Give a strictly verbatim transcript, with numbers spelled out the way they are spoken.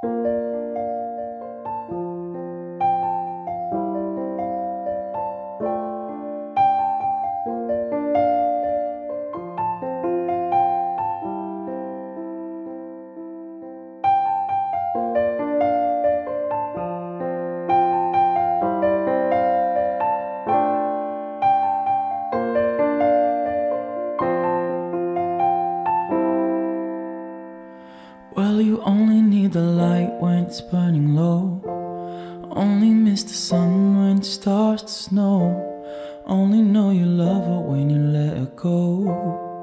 Well, you only need the light when it's burning low. Only miss the sun when it starts to snow. Only know you love her when you let her go.